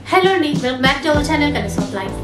Hello అండి, welcome back to our channel colours of life.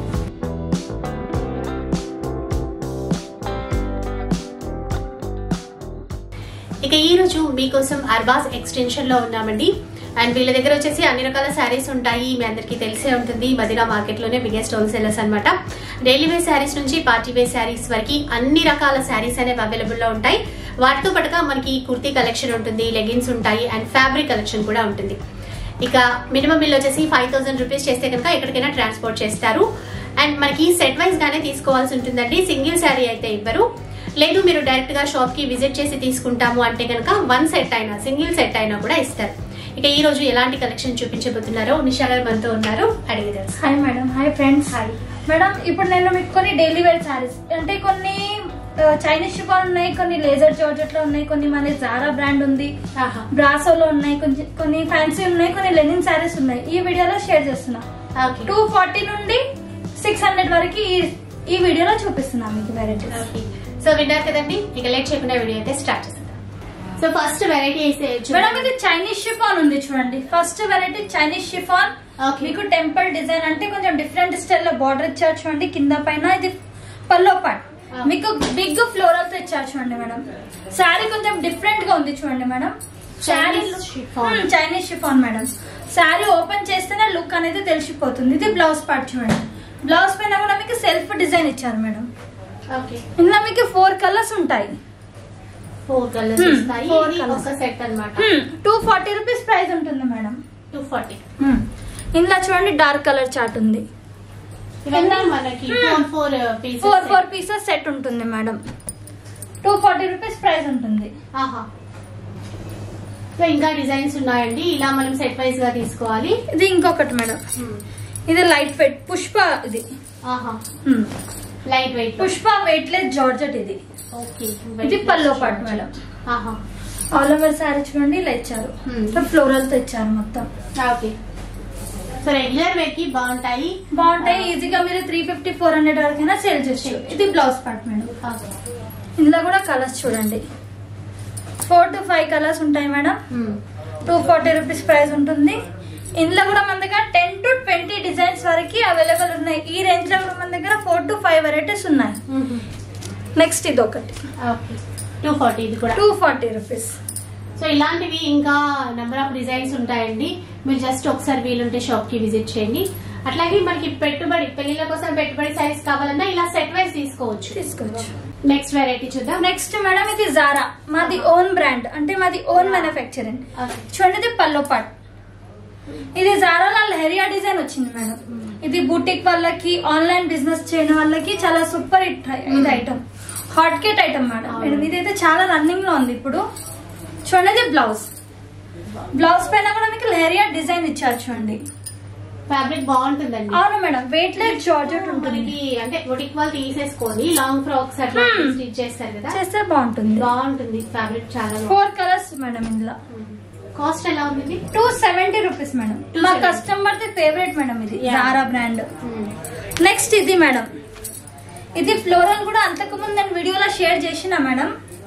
ఇక ఈ రోజు మీకోసం అర్బాస్ ఎక్స్టెన్షన్ లో ఉన్నామండి. అండ్ వీళ్ళ దగ్గర వచ్చేసి అన్ని రకాల శారీస్ ఉంటాయి. మీ అందరికీ తెలిసే ఉంటుంది, మదీనా మార్కెట్ లోనే బిగ్గెస్ట్ హోల్సేలర్స్ అనమాట. డైలీ వేర్ శారీస్ నుంచి పార్టీ వేర్ శారీస్ వరకు అన్ని రకాల శారీస్ అనేవి అవైలబుల్ లో ఉంటాయి. వాటితో పాటుగా మనకి కుర్తీ కలెక్షన్ ఉంటుంది, లెగిన్స్ ఉంటాయి అండ్ ఫ్యాబ్రిక్ కలెక్షన్ కూడా ఉంటుంది. ఇక మినిమం బిల్ వచ్చేసి 5000 రూపీస్ చేస్తే కనుక ఎక్కడికైనా ట్రాన్స్పోర్ట్ చేస్తారు. అండ్ మనకి సెట్ వైజ్ గానే తీసుకోవాల్సి ఉంటుందండి. సింగిల్ శారీ అయితే ఇవ్వరు. లేదు మీరు డైరెక్ట్ గా షాప్ కి విజిట్ చేసి తీసుకుంటాము అంటే కనుక వన్ సెట్ అయినా సింగిల్ సెట్ అయినా కూడా ఇస్తారు. ఇక ఈ రోజు ఎలాంటి కలెక్షన్ చూపించబోతున్నారో నిషా గారు మనతో ఉన్నారు, అడిగి తెలుసు. Hi madam. Hi friends. Hi madam. ఇప్పుడు నేను మీకు కొన్ని డైలీ వేర్ సారీస్ అంటే కొన్ని చైనీస్ షిఫాన్ ఉన్నాయి, కొన్ని లేజర్ జార్జెట్ లో ఉన్నాయి, కొన్ని మన జారా బ్రాండ్ ఉంది, బ్రాసోలో ఉన్నాయి, కొన్ని ఫ్యాన్సీ ఉన్నాయి, కొన్ని లెనిన్ సారీస్ ఉన్నాయి. ఈ వీడియోలో షేర్ చేస్తున్నా. 240 నుండి 600 వరకు ఈ వీడియోలో చూపిస్తున్నా మీకు వెరైటీస్. సో విన్నారు కదండి, ఇక లేట్ చేయకుండా వీడియో అయితే స్టార్ట్ చేద్దాం. సో ఫస్ట్ వెరైటీ మేడం ఇది చైనీస్ షిఫాన్ ఉంది చూడండి. First variety Chinese chiffon. మీకు టెంపుల్ డిజైన్ అంటే కొంచెం డిఫరెంట్ స్టైల్ లో బార్డర్ ఇచ్చారు చూడండి. కింద పైన ఇది పల్లో పార్ట్ మీకు బిగ్ ఫ్లోరల్ తో ఇచ్చారు చూడండి మేడం. శారీ కొంచెం డిఫరెంట్ గా ఉంది చూడండి madam. Chinese chiffon madam. Sari open చేస్తేనే లుక్ అనేది తెలిసిపోతుంది. ఇది బ్లౌజ్ పార్ట్ చూడండి. బ్లౌజ్ పైన కూడా మీకు సెల్ఫ్ డిజైన్ ఇచ్చారు మేడం. ఇందులో మీకు 4 కలర్స్ ఉంటాయి. 4 కలర్స్ ఉంటాయి. ఒక సెట్ అన్నమాట. 240 రూపీస్ ప్రైస్ ఉంటుంది మేడం. 240. ఇందులో చూడండి డార్క్ కలర్ చార్ట్ ఉంది. ఇవన్నీ మనకి 4 పీసెస్ సెట్ ఉంటుంది మేడం. 240 రూపీస్ ప్రైస్ ఉంటుంది. సో ఇంకా డిజైన్స్ ఉన్నాయండి. ఇలా మనం సెట్ వైజ్ గా తీసుకోవాలి. ఇది ఇంకొకటి మేడం. ఇది లైట్ వెయిట్ పుష్ప. ఇది light weight Pushpa weightless georgette. ఇది ఇది పల్లో part madam. All over sari చూడండి ఇలా ఇచ్చారు. ఫ్లోరల్ తో ఇచ్చారు మొత్తం. ఓకే. సో రెగ్యులర్ వేర్ కి బాగుంటాయి. ఈజీగా మీరు 350-400 వరకైనా సేల్ చేయొచ్చు. ఇది బ్లౌజ్ పార్ట్ మేడం. ఇందులో కూడా కలర్స్ చూడండి. 4 to 5 కలర్స్ ఉంటాయి మేడం. 240 రూపీస్ ప్రైస్ ఉంటుంది. ఇందులో కూడా మన దగ్గర 10 to 20 డిజైన్స్ వరకు అవైలబుల్ ఉన్నాయి. ఈ రేంజ్ లో కూడా మన దగ్గర 4 to 5 వెరైటీస్ ఉన్నాయి. నెక్స్ట్ ఇది ఒకటి 240. ఇది కూడా 240 రూపీస్. సో ఇలాంటివి ఇంకా నెంబర్ ఆఫ్ డిజైన్స్ ఉంటాయండి. మీరు జస్ట్ ఒకసారి వీలుంటే షాప్ కి విజిట్ చేయండి. అట్లాగే మనకి పెళ్లిళ్ళ కోసం పెట్టుబడి సారీస్ కావాలన్నా ఇలా సెట్ వైజ్ తీసుకోవచ్చు. నెక్స్ట్ వెరైటీ చూద్దాం. నెక్స్ట్ మేడం ఇది జారా. మాది ఓన్ బ్రాండ్ అంటే మాది ఓన్ మ్యానుఫ్యాక్చరింగ్. చూడండి ఇది పల్లో పార్ట్. ఇది జారాలో లెహరియా డిజైన్ వచ్చింది మేడం. ఇది బూటిక్ వాళ్ళకి ఆన్లైన్ బిజినెస్ చేయడం వాళ్ళకి చాలా సూపర్ హిట్ ఇది item. Hot cake item madam. ఇదైతే చాలా రన్నింగ్ లో ఉంది ఇప్పుడు. చూడండి బ్లౌజ్ పైన కూడా మీకు లెహరియా డిజైన్ ఇచ్చారు చూడండి. ఫ్యాబ్రిక్ బాగుంటుందండి. అవును మేడం. వెయిట్ లెస్ జార్జెట్ ఉంటుంది. అంటే బొటిక్ వాళ్ళు తీసేసుకొని లాంగ్ ఫ్రాక్స్ అట్లా స్టిచ్ చేస్తారు కదా, చేస్తే బాగుంటుంది. ఫ్యాబ్రిక్ చాలా 4 కలర్స్ మేడం. ఇందులో కాస్ట్ ఎలా ఉంది? 270 రూపీస్ మేడం. మా కస్టమర్ ది ఫేవరెట్ మేడం. ఇది జారా బ్రాండ్. నెక్స్ట్ ఇది మేడం. ఇది ఫ్లోరల్ కూడా అంతకు ముందు నేను వీడియోలో షేర్ చేసిన మేడం.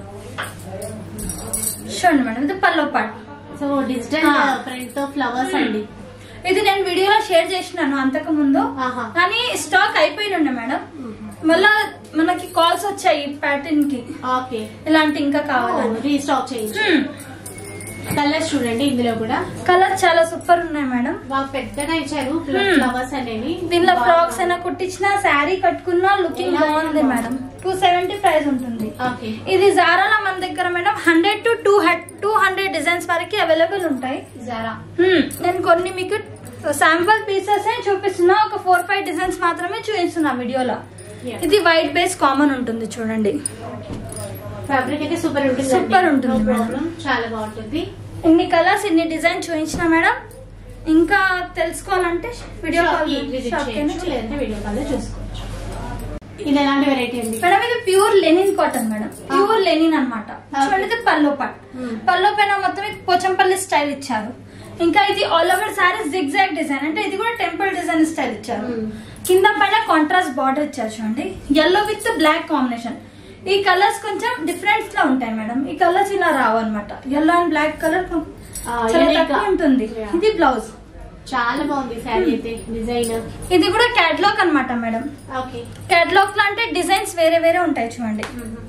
చూడండి మేడం. ఇది పల్లో పార్ట్. సో డిజిటల్ ప్రింట్ తో ఫ్లవర్స్ అండి. ఇది నేను వీడియోలో షేర్ చేసినాను అంతకు ముందు, కానీ స్టాక్ అయిపోయినుండే మేడం. మళ్ళా మనకి కాల్స్ వచ్చాయి ప్యాటర్న్ కి. ఇలాంటి ఇంకా కావాలి, రీస్టాక్ చేయండి. కలర్స్ చూడండి. ఇందులో కూడా కలర్స్ చాలా సూపర్ ఉన్నాయి మేడం. బాగా పెద్దగా ఇచ్చారు ఫ్లవర్స్ అనేవి. దీనిలో ఫ్రాక్స్ అయినా కుట్టించిన శారీ కట్టుకున్నా లుకింగ్ బాగుంది మేడం. 270 ప్రైస్ ఉంటుంది. ఇది జారాలో మన దగ్గర మేడం 100 to 200 డిజైన్స్ వరకు అవైలబుల్ ఉంటాయి. జారా నేను కొన్ని మీకు శాంపుల్ పీసెస్ చూపిస్తున్నా. ఒక 4-5 డిజైన్స్ మాత్రమే చూపిస్తున్నా వీడియోలో. ఇది వైట్ బేస్ కామన్ ఉంటుంది చూడంండి. ఫ్యాబ్రిక్ అయితే సూపర్ ఉంటుంది మేడం. చాలా బాగుంటుంది. ఇన్ని కలర్స్ ఇన్ని డిజైన్ చూపించిన మేడం. ఇంకా తెలుసుకోవాలంటే వీడియో కాల్ లేదంటే వీడియో కాల్ చూసుకోవచ్చు. ఇది ఎలాంటి వెరైటీ అండి మేడం? ఇది pure linen cotton madam. Pure linen అనమాట. చూడండి ఇది పల్లో పార్ట్. పల్లో పైన మొత్తం పోచంపల్లి స్టైల్ ఇచ్చారు. ఇంకా ఇది all over sari zigzag design అంటే ఇది కూడా టెంపుల్ డిజైన్ స్టైల్ ఇచ్చారు. కింద పైన కాంట్రాస్ట్ బార్డర్ ఇచ్చారు చూడండి. Yellow with black combination. ఈ కలర్స్ కొంచెం డిఫరెంట్ గా ఉంటాయి మేడం. ఈ కలర్స్ ఇలా రావు అనమాట. ఎల్లో అండ్ బ్లాక్ కలర్ చాలా తక్కువ ఉంటుంది. ఇది బ్లౌజ్. చాలా బాగుంది శారీ అయితే డిజైన్. ఇది కూడా క్యాటలాగ్ అన్నమాట మేడం. ఓకే, క్యాటలాగ్ లో అంటే డిజైన్స్ వేరే వేరే ఉంటాయి చూడండి.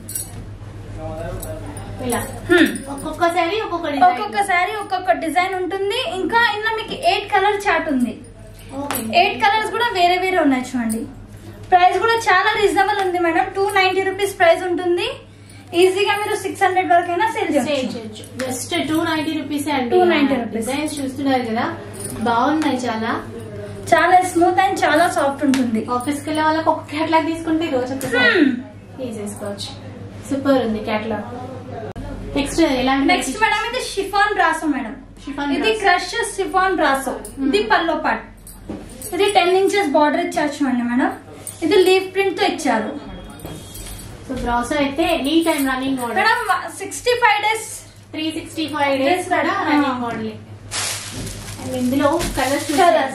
ఇలా ఒక్కొక్క శారీ ఒక్కొక్క శారీ ఒక్కొక్క డిజైన్ ఉంటుంది. ఇంకా ఇందులో మీకు 8 కలర్ చార్ట్ ఉంది. 8 కలర్స్ కూడా వేరే వేరే ఉన్నాయి చూడండి. ప్రైస్ కూడా చాలా రీజనబుల్ ఉంది మేడం. 290 రూపీస్ ప్రైస్ ఉంటుంది. ఈజీగా మీరు 600 వరకైనా సేల్ చేయొచ్చు. జస్ట్ 290 రూపీస్ అండి. 290 రూపీస్. డిజైన్స్ చూస్తున్నారు కదా, బాగున్నాయి. చాలా చాలా స్మూత్ అండ్ చాలా సాఫ్ట్ ఉంటుంది. ఆఫీస్ కి వెళ్ళే వాళ్ళకి ఒక క్యాటలాగ్ తీసుకుంటే రోజు ఒకసారి తీసేసుకోవచ్చు. సూపర్ ఉంది క్యాటలాగ్. నెక్స్ట్ మేడం ఇది షిఫాన్ బ్రాసో మేడం. ఇది క్రష్ షిఫాన్ బ్రాసో. ఇది పల్లో పార్ట్. ఇది 10 ఇంచెస్ బార్డర్ ఇచ్చారు చూడండి మేడం. ఇది లీఫ్ ప్రింట్ తో ఇచ్చారు. సో బ్రాసో అయితే any time running model madam. 65 days 365 days కూడా రన్నింగ్ మోడల్. అండ్ ఇందులో కలర్స్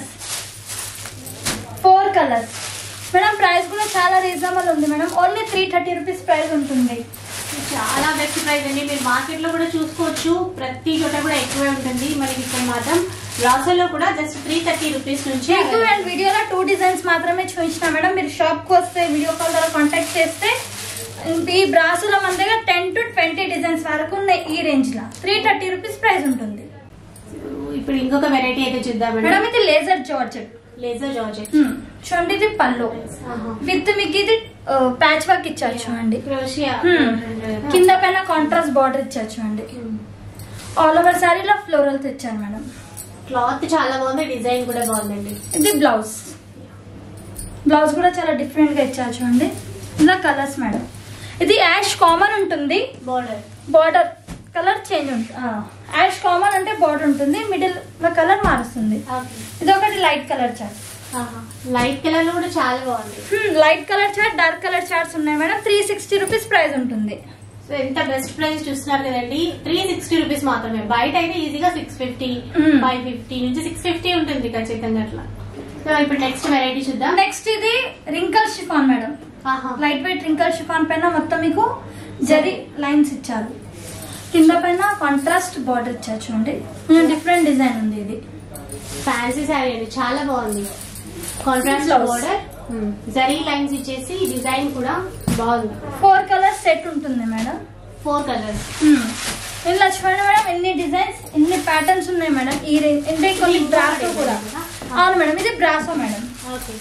4 కలర్స్ మేడం. ప్రైస్ కూడా చాలా రీజనబుల్ ఉంది మేడం. ఓన్లీ 330 రూపీస్ ప్రైస్ ఉంటుంది. చాలా బెస్ట్ ప్రైస్ అండి. మీరు మార్కెట్ లో కూడా చూసుకోవచ్చు, ప్రతి చోట కూడా ఎక్కువే ఉంటుంది. మనకి ఇక్కడ మాత్రం బ్రాసోలో కూడా జస్ట్ 330 రూపీస్ నుంచి. అండ్ వీడియోలో 2 డిజైన్స్ మాత్రమే చూపించిన మేడం. మీరు షాప్ కు వస్తే వీడియో కాల్ ద్వారా కాంటాక్ట్ చేస్తే ఈ బ్రాసోలో మన దగ్గర 10 to 20 డిజైన్స్ వరకు ఉన్నాయి. ఈ రేంజ్ లో 330 రూపీస్ ప్రైస్ ఉంటుంది. ఇప్పుడు ఇంకొక వెరైటీ అయితే చూద్దాం మేడం. ఇది లేజర్ జార్జెట్. చూడండి ఇది పళ్ళు విత్ మీకు ఇది ప్యాచ్ వర్క్ ఇచ్చారు చూడండి. కింద పైన కాంట్రాస్ట్ బార్డర్ ఇచ్చారు చూడండి. ఆల్ ఓవర్ సారీలో ఫ్లోరల్స్ ఇచ్చారు మేడం. క్లాత్ చాలా బాగుంది, డిజైన్ కూడా బాగుందండి. ఇది బ్లౌజ్. బ్లౌజ్ కూడా చాలా డిఫరెంట్ గా ఇచ్చారు చూడండి. ఇలా కలర్స్ మేడం. ఇది యాష్ కామన్ ఉంటుంది. బార్డర్ కలర్ చేంజ్ ఉంటుంది. యాష్ కామన్ అంటే బార్డర్ ఉంటుంది, మిడిల్ లో కలర్ మారుస్తుంది. ఇది ఒకటి light colour chart. Light colour లో కూడా చాలా బాగుంది. Light colour chart, dark colour charts ఉన్నాయి మేడం. 360 రూపీస్ ప్రైస్ ఉంటుంది. సో ఎంత బెస్ట్ ప్రైస్ చూస్తున్నారు కదండి. 360 రూపీస్ మాత్రమే. బయట అయితే ఈజీగా 650 550 నుంచి 650 ఉంటుంది ఖచ్చితంగా అట్లా. సో ఇప్పుడు నెక్స్ట్ వెరైటీ చూద్దాం. నెక్స్ట్ ఇది wrinkle chiffon madam. Light weight wrinkle chiffon పైన మొత్తం మీకు జరీ లైన్స్ ఇచ్చారు. కింద పైన కాంట్రాస్ట్ బార్డర్ ఇచ్చారు చూడండి. డిఫరెంట్ డిజైన్ ఉంది. ఇది ఫ్యాన్సీ శారీ అండి, చాలా బాగుంది. కాంట్రాస్ట్ బార్డర్, జరీ లైన్స్ ఇచ్చేసి డిజైన్ కూడా బాగుంది. 4 కలర్స్ సెట్ ఉంటుంది మేడం. 4 కలర్స్. ఇలా చూడండి మేడం, ఎన్ని డిజైన్స్ ఎన్ని ప్యాటర్న్స్ ఉన్నాయి మేడం. ఈ అంటే కొన్ని బ్రాసో కూడా. అవును మేడం, ఇది బ్రాసో మేడం. ఓకే,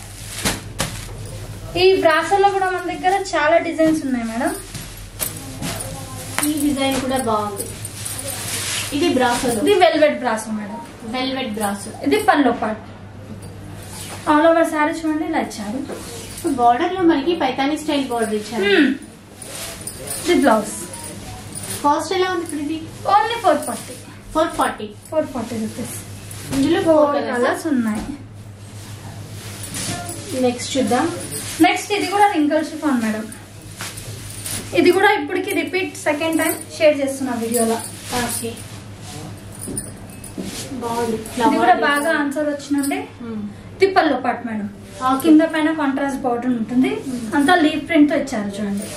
ఈ బ్రాసోలో కూడా మన దగ్గర చాలా డిజైన్స్ ఉన్నాయి మేడం. ఈ డిజైన్ కూడా బాగుంది. ఇది బ్రాసో. ఇది velvet brasso madam. Velvet brasso. ఇది పల్లో పార్ట్. ఆల్ ఓవర్ సారీ చూడండి ఇలా ఇచ్చారు. బార్డర్ లో మనకి పైతానీ స్టైల్ బార్డర్ ఇచ్చారు. ఇది బ్లౌజ్. కాస్ట్ ఎలా ఉంది ఇప్పుడు? ఇది ఓన్లీ 440. 440 రూపీస్. ఇందులో 4 కలర్స్ ఉన్నాయి. నెక్స్ట్ చూద్దాం. నెక్స్ట్ ఇది కూడా రింకల్ షిఫాన్ మేడం. ఇది కూడా ఇప్పటికి రిపీట్ సెకండ్ టైం షేర్ చేస్తున్నా వీడియోలో. ఓకే, బాగుంది. ఇది కూడా బాగా ఆన్సర్ వచ్చినండి. ఇది పల్లో పార్ట్ మేడం. కింద పైన కాంట్రాస్ట్ బార్డర్ ఉంటుంది. అంతా లీఫ్ ప్రింట్ తో ఇచ్చారు చూడండి.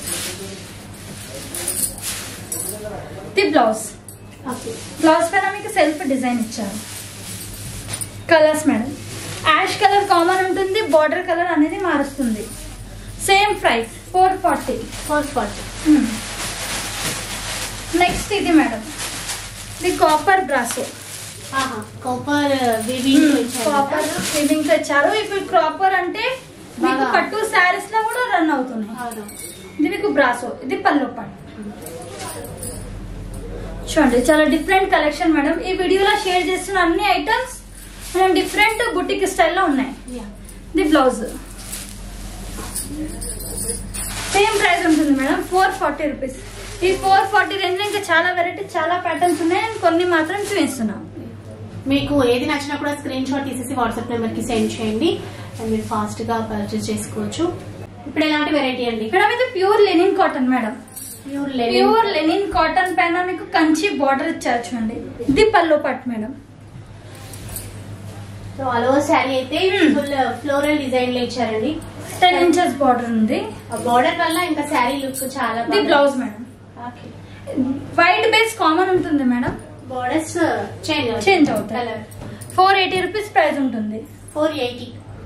ఇది బ్లౌజ్. బ్లౌజ్ పైన మీకు సెల్ఫ్ డిజైన్ ఇచ్చారు. Colours madam. Ash colour common ఉంటుంది, బార్డర్ కలర్ అనేది మారుస్తుంది. Same price 440. నెక్స్ట్ ఇది మేడం, ఇది కాపర్ బ్రాసో. కాపర్ వీవింగ్ తో ఇచ్చారు. ఇప్పుడు కాపర్ అంటే మీకు పట్టు శారీస్ లో కూడా రన్ అవుతున్నాయి. ఇది మీకు బ్రాసో. ఇది పల్లో పార్ట్. చూడండి చాలా డిఫరెంట్ కలెక్షన్ మేడం. ఈ వీడియోలో షేర్ చేస్తున్న అన్ని ఐటమ్స్ మనం డిఫరెంట్ బుటిక్ స్టైల్లో ఉన్నాయి. ఇది బ్లౌజ్. సేమ్ ప్రైస్ ఉంటుంది మేడం. 440 రూపీస్. ఈ 440 రేంజ్ లో ఇంకా చాలా వెరైటీ, చాలా ప్యాటర్న్స్ ఉన్నాయి. నేను కొన్ని మాత్రం చూపిస్తున్నాను. మీకు ఏది నచ్చినా కూడా స్క్రీన్ షాట్ తీసేసి వాట్సాప్ నెంబర్ కి సెండ్ చేయండి. మీరు ఫాస్ట్ గా పర్చేస్ చేసుకోవచ్చు. ఇప్పుడు ఎలాంటి వెరైటీ అండి మేడం? ఇది pure linen cotton madam. Pure linen cotton పైన మీకు కంచి బార్డర్ ఇచ్చారు చూడండి. ఇది పల్లో part madam. So all over sari అయితే ఫుల్ ఫ్లోరల్ డిజైన్ లో ఇచ్చారండి. 10 ఇంచెస్ బార్డర్ ఉంది. ఆ బార్డర్ వల్ల ఇంకా శారీ లుక్ చాలా బాగుంది. Blouse madam. White base common ఉంటుంది మేడం. బోర్డర్స్ చేంజ్ అవుతాయి. 480 రూపీస్ ప్రైస్ ఉంటుంది. 480.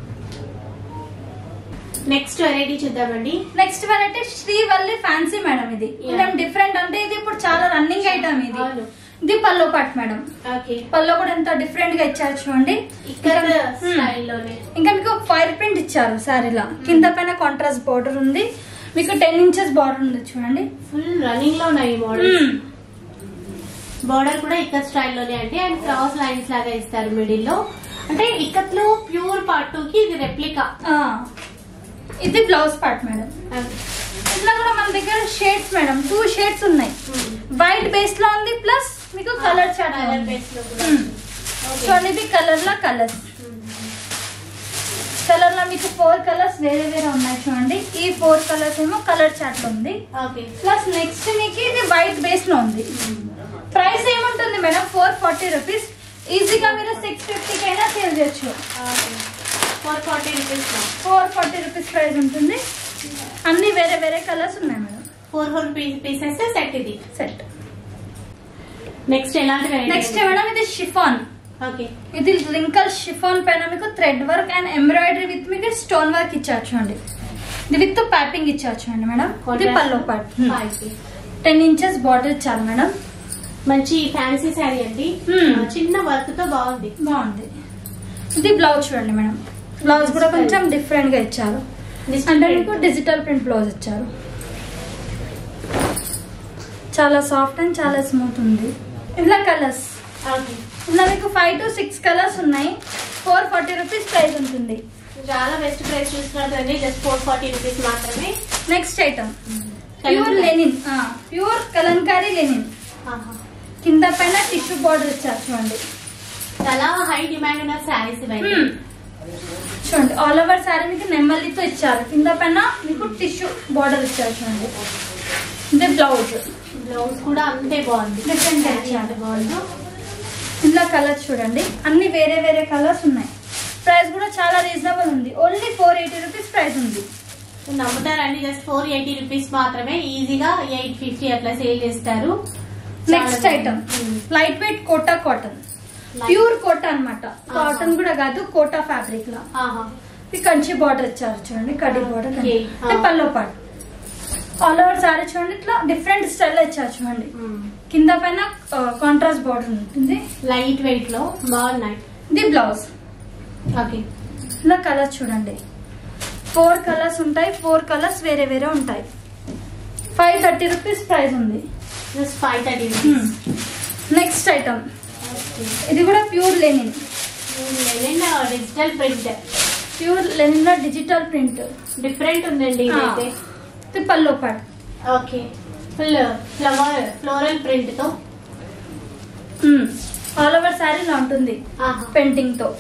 నెక్స్ట్ వెరైటీ చూద్దామండి. Next variety Srivalli fancy madam. ఇది కొంచెం డిఫరెంట్, అంటే ఇది ఇప్పుడు చాలా రన్నింగ్ ఐటమ్. ఇది పల్లో పాట్ మేడం. పల్లో కూడా ఎంత డిఫరెంట్ గా ఇచ్చారు చూడండి. ఇంకా మీకు ఫైర్ ప్రింట్ ఇచ్చారు శారీలా. కింద పైన కాంట్రాస్ట్ బార్డర్ ఉంది, మీకు 10 ఇంచెస్ బార్డర్ ఉంది చూడండి. ఫుల్ రన్నింగ్ లో ఉన్నాయి మోడల్. బార్డర్ కూడా ఇక్కత్ స్టైల్లోనే అండి, అండ్ క్రాస్ లైన్స్ లాగా ఇస్తారు మిడిల్ లో. అంటే ఇక్కత్ లో ప్యూర్ పార్ట్ 2 కి ఇది రెప్లికా. ఇది బ్లౌజ్ పార్ట్ మేడం. ఇట్లా కూడా మన దగ్గర షేడ్స్ మేడం 2 షేడ్స్ ఉన్నాయి. వైట్ బేస్ లో ఉంది, ప్లస్ మీకు కలర్ చార్ట్ బేస్ లో చూడండి. ఇది కలర్ లో కలర్స్, కలర్ లో మీకు 4 కలర్స్ వేరే వేరే ఉన్నాయి చూడండి. ఈ 4 కలర్స్ ఏమో కలర్ చార్ట్ లో ఉంది. ప్లస్ నెక్స్ట్ మీకు ఇది వైట్ బేస్ లో ఉంది. ప్రైస్ ఏముంటుంది మేడం? 440 రూపీస్. ఈజీగా మీరు 650 కైనా సేల్ చేయొచ్చు. 440 రూపీస్ ప్రైస్ ఉంటుంది. అన్ని వేరే వేరే కలర్స్ ఉన్నాయి మేడం. 4 pieces set. ఇది సెట్. నెక్స్ట్ ఎలాంటి? నెక్స్ట్ మేడం ఇది షిఫాన్. ఇది రింకల్ షిఫాన్ పైన మీకు thread work and embroidery with మీకు స్టోన్ వర్క్ ఇచ్చారు చూడండి. ఇది విత్ ప్యాపింగ్ ఇచ్చారు చూడండి మేడం. ఇది పల్లో పార్ట్. 10 ఇంచెస్ బార్డర్ ఇచ్చారు మేడం. మంచి ఫ్యాన్సీ శారీ అండి, చిన్న వర్క్ తో బాగుంది. ఇది బ్లౌజ్ చూడండి మేడం. బ్లౌజ్ కూడా కొంచెం డిఫరెంట్ గా ఇచ్చారు. అంటే మీకు డిజిటల్ ప్రింట్ బ్లౌజ్ ఇచ్చారు. చాలా సాఫ్ట్ అండ్ చాలా స్మూత్ ఉంది. ఇలా కలర్స్ ఇలా మీకు 5 to 6 కలర్స్ ఉన్నాయి. 440 రూపీస్ ప్రైస్ ఉంటుంది. చాలా బెస్ట్ ప్రైస్ చూస్తున్నట్టు, జస్ట్ 440 రూపీస్ మాత్రమే. Next item pure linen, pure kalamkari linen. కింద పైన టిష్యూ బార్డర్ ఇచ్చారు చూడండి. చాలా హై డిమాండ్ ఉన్న శారీస్ ఇవన్నీ చూడండి. ఆల్ ఓవర్ శారీ మీకు నెమ్మలితో ఇచ్చారు. కింద పైన మీకు టిష్యూ బార్డర్ ఇచ్చారు చూడండి. ఇది బ్లౌజ్. బ్లౌజ్ కూడా అంతే బాగుంది, డిఫరెంట్ ఇచ్చారు. బాగుంది. ఇందులో కలర్స్ చూడండి, అన్ని వేరే వేరే కలర్స్ ఉన్నాయి. ప్రైస్ కూడా చాలా రీజనబుల్ ఉంది. ఓన్లీ 480 రూపీస్ ప్రైస్ ఉంది. నమ్ముతారండి, జస్ట్ 480 రూపీస్ మాత్రమే. ఈజీగా 850 అట్లా సేల్ చేస్తారు. Next item light weight Kota cotton. Pure Kota అన్నమాట. కాటన్ కూడా కాదు, కోటా ఫ్యాబ్రిక్ లా. కంచి బార్డర్ ఇచ్చారు చూడండి, కడి border. Pallu part. All over sari చూడండి, ఇట్లా డిఫరెంట్ స్టైల్ ఇచ్చారు చూడండి. కింద పైన కాంట్రాస్ట్ బార్డర్ ఉంటుంది. లైట్ వెయిట్ లో బాగున్నాయి. ఇది బ్లౌజ్. ఇలా కలర్స్ చూడండి. 4 కలర్స్ ఉంటాయి. 4 కలర్స్ వేరే వేరే ఉంటాయి. 530 రూపీస్ ప్రైస్ ఉంది. Just 530 rupees. నెక్స్ట్ ఐటమ్ ఇది కూడా pure linen. Digital print. Pure linen లో డిజిటల్ ప్రింట్ డిఫరెంట్ ఉందండి. ఇది పల్లో part. Okay, full floral print తో ఆల్ ఓవర్ శారీ లా ఉంటుంది పెయింటింగ్ తో.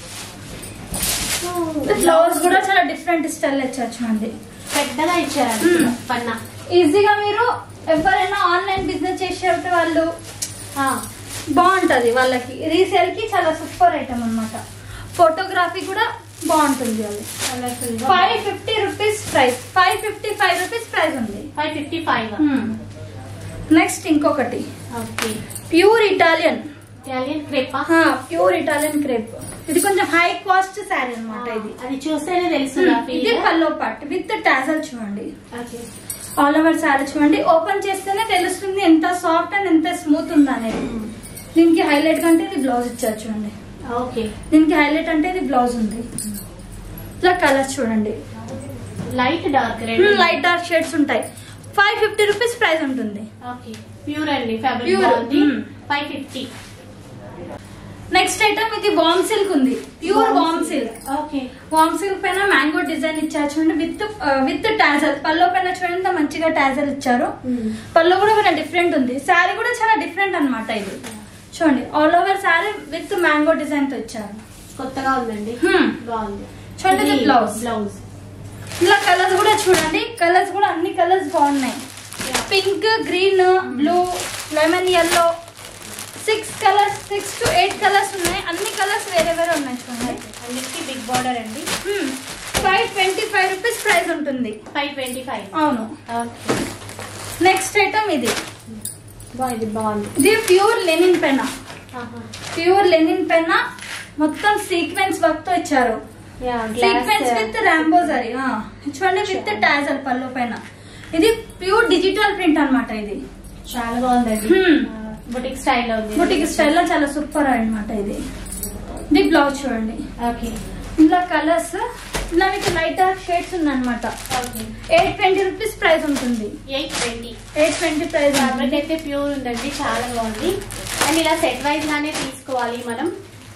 బ్లౌజ్ కూడా చాలా డిఫరెంట్ స్టైల్ ఇచ్చారు చూడండి. పెద్దగా ఇచ్చారు పన్నా. ఈజీగా మీరు ఎవరైనా ఆన్లైన్ బిజినెస్ చేసే వాళ్ళు బాగుంటది. వాళ్ళకి రీసేల్ కి చాలా సూపర్ ఐటమ్ అన్నమాట. ఫోటోగ్రఫీ కూడా బాగుంటుంది. అది 550 రూపీస్ ప్రైస్. 555 రూపీస్ ప్రైస్ ఉంది. 555. నెక్స్ట్ ఇంకొకటి pure Italian crepe. Pure Italian crepe. ఇది కొంచెం హై కాస్ట్ శారీ అన్నమాట. ఇది అది చూస్తేనే తెలుసు. ఇది పల్లో పార్ట్ విత్ టాజల్ చూడండి. ఆల్ ఓవర్ శారీ చూడండి. ఓపెన్ చేస్తేనే తెలుస్తుంది ఎంత సాఫ్ట్ అండ్ ఎంత స్మూత్ ఉంది అనేది. దీనికి హైలైట్ కంటే ఇది బ్లౌజ్ ఇచ్చారు చూడండి. దీనికి హైలైట్ అంటే ఇది బ్లౌజ్ ఉంది. ఇట్లా కలర్స్ చూడండి. Light dark light dark shades ఉంటాయి. 550 రూపీస్ ప్రైస్ ఉంటుంది. ప్యూర్ అండి, ఫ్యాబ్రిక్ 550. నెక్స్ట్ ఐటమ్ ఇది వామ్ సిల్క్ ఉంది. ప్యూర్ వామ్ సిల్క్. వామ్ సిల్క్ పైన మ్యాంగో డిజైన్ ఇచ్చారు చూడండి, విత్ టాజల్. పల్లో పైన చూడండి మంచిగా టాజల్ ఇచ్చారు. పల్లో కూడా కొంచెం డిఫరెంట్ ఉంది. శారీ కూడా చాలా డిఫరెంట్ అన్నమాట. ఇది చూడండి all over sari with mango design తో ఇచ్చారు. కొత్తగా ఉందండి, బాగుంది. చూడండి బ్లౌజ్. ఇలా కలర్స్ కూడా చూడండి. కలర్స్ కూడా అన్ని కలర్స్ బాగున్నాయి. Pink, green, blue, lemon yellow, 6 colours, 6 to 8 colours ఉన్నాయి. అన్ని కలర్స్ వేరే వేరే ఉన్నాయి చూడండి. అన్నిటికీ బిగ్ బార్డర్ అండి. 525 రూపీస్ ప్రైస్ ఉంటుంది. 525. అవును. నెక్స్ట్ ఐటమ్ ఇది బాగుంది. ఇది ప్యూర్ లెనిన్ పెన్. ప్యూర్ లెనిన్ పెన్ మొత్తం సీక్వెన్స్ వర్క్ తో ఇచ్చారు. సీక్వెన్స్ విత్ రాంబో జరీ. చూడండి విత్ టాజల్ పళ్ళు పైన. ఇది ప్యూర్ డిజిటల్ ప్రింట్ అన్నమాట. ఇది చాలా బాగుంది. బుటిక్ స్టైల్ లో ఉంది. బుటిక్ స్టైల్ లో చాలా సూపర్ అన్నమాట. ఇది బ్లౌజ్ చూడండి. ఓకే. ఇలా కలర్స్ ఇలా మీకు లైట్ డార్క్ షేడ్స్ ఉందన్నమాట. 820 రూపీస్ ప్రైస్ ఉంటుంది. 820 ప్రైస్. ఫ్యాబ్రిక్ అయితే ప్యూర్ ఉందండి, చాలా బాగుంది. అండ్ ఇలా సెట్ వైజ్ గానే తీసుకోవాలి మనం.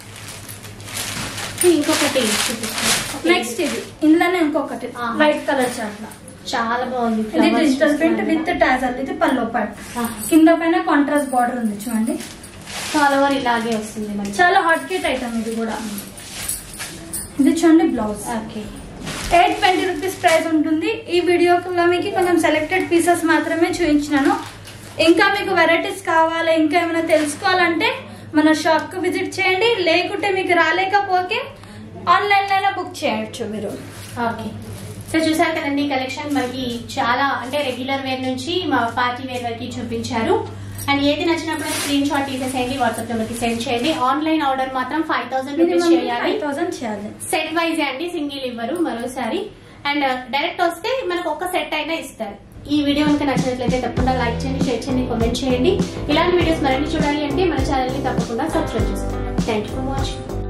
ఇంకొకటి నెక్స్ట్ ఇది ఇందులోనే ఇంకొకటి వైట్ కలర్ చాట్ల చాలా బాగుంది. ఇది డిజిటల్ ప్రింట్ విత్ టాజల్. ఇది పల్లో పార్ట్. కింద పైన కాంట్రాస్ట్ బార్డర్ ఉంది చూడండి. ఆల్ ఓవర్ ఇలాగే వస్తుంది మనకి. చాలా హాట్ కేట్ ఐటమ్ ఇది కూడా. ఇది చూడండి బ్లౌజ్. ఓకే. 820 రూపీస్ ప్రైస్ ఉంటుంది. ఈ వీడియోలో మీకు కొంచెం సెలెక్టెడ్ పీసెస్ మాత్రమే చూపించినాను. ఇంకా మీకు వెరైటీస్ కావాలి, ఇంకా ఏమైనా తెలుసుకోవాలంటే మన షాప్ కు విజిట్ చేయండి. లేకుంటే మీకు రాలేకపోతే ఆన్లైన్ లోనే బుక్ చేయొచ్చు మీరు. ఓకే. సో చూసారు కదండి కలెక్షన్ మనకి చాలా అంటే రెగ్యులర్ వేర్ నుంచి మా పార్టీ వేర్ వరకు చూపించారు. అండ్ ఏది నచ్చినప్పుడు స్క్రీన్ షాట్ తీసేసేయండి, వాట్సాప్ నెంబర్ కి సెండ్ చేయండి. ఆన్లైన్ ఆర్డర్ మాత్రం 5000 రూపీస్ చేయాలి. సెట్ వైజ్ అండి, సింగిల్ ఇవ్వరు మరోసారి. అండ్ డైరెక్ట్ వస్తే మనకు ఒక సెట్ అయినా ఇస్తారు. ఈ వీడియో కనుక నచ్చినట్లయితే తప్పకుండా లైక్ చేయండి, షేర్ చేయండి, కామెంట్ చేయండి. ఇలాంటి వీడియోస్ మరిన్ని చూడాలి అంటే మన ఛానల్ ని తప్పకుండా సబ్స్క్రైబ్ చేసుకోండి. Thank you for watching.